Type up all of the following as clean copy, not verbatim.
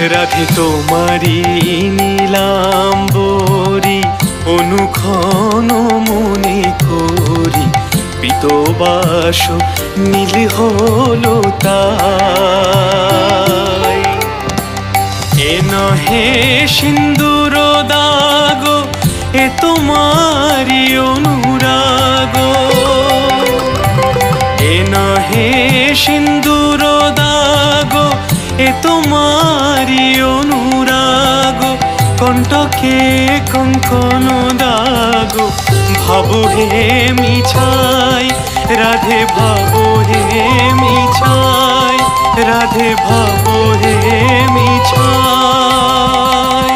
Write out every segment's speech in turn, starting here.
রাধে তোমারি নীলাম্বরী অনুক্ষণ মনে করি পিতবাস নীল হলো তাই। এ নহে সিন্দুর দাগ এ তোমারি অনুরাগ, এ নহে সিন্দুর দাগ এ তোমারি অনুরাগ, কণ্টকে কঙ্কন দাগ ভাবো হে মিছাই রাধে ভাবো হে মিছাই রাধে ভাবো হে মিছাই।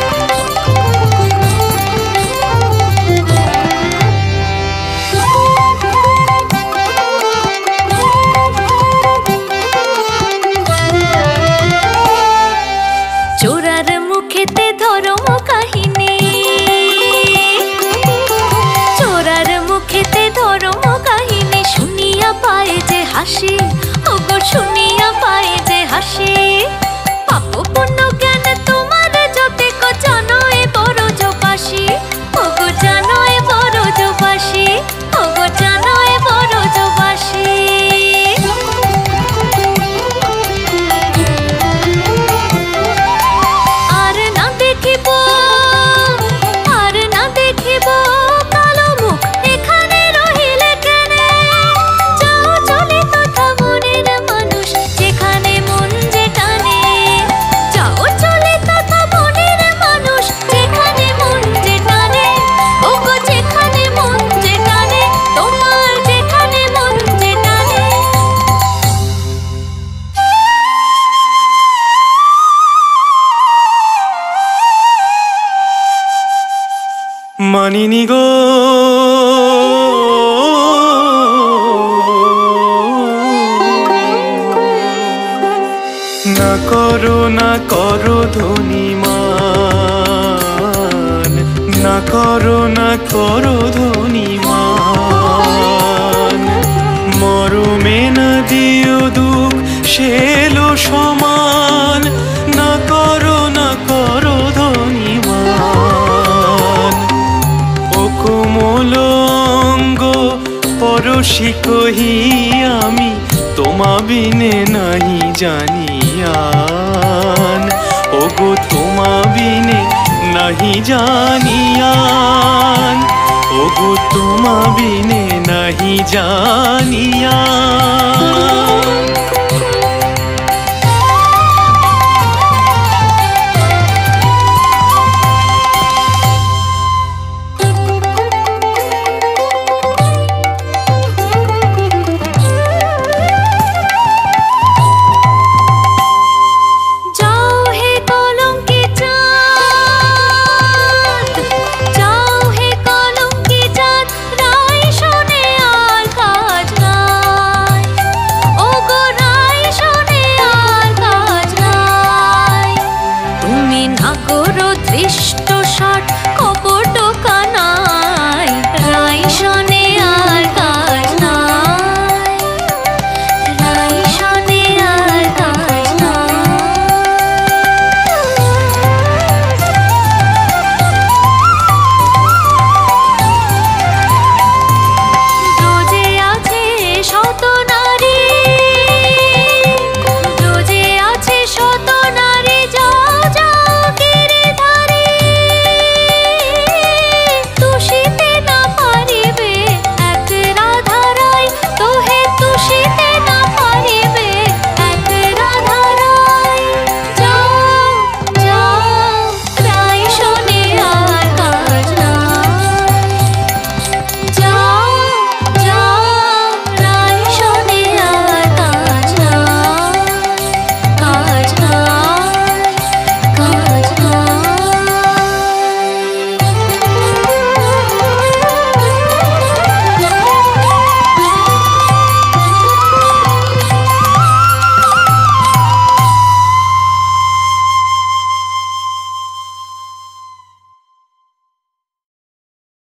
চোরার মুখেতে ধর্ম কাহিনী, চোরার মুখেতে ধর্ম কাহিনী শুনিয়া পায় যে হাসি, ওগো শুনিয়া পায় যে হাসি। পাপ পুণ্য জ্ঞান তোমার যতে কো জানো এ বড় জবাসী, ওগো জানো এ বড় জবাসী, ওগো জানো এ বড় জবাসী। মানিনি গো না করো ধনীমান, না করো ধনীমান, মরমে না দিও দুঃখ সেলো সমান, না করো ধনীমান। ও কোমল অঙ্গ পরশি কহি আমি তোমা বিনে নাহি জানিয়ান, ওগো তোমা বিনে নাহি জানিয়ান, ওগো তোমা বিনে নাহি জানিয়ান।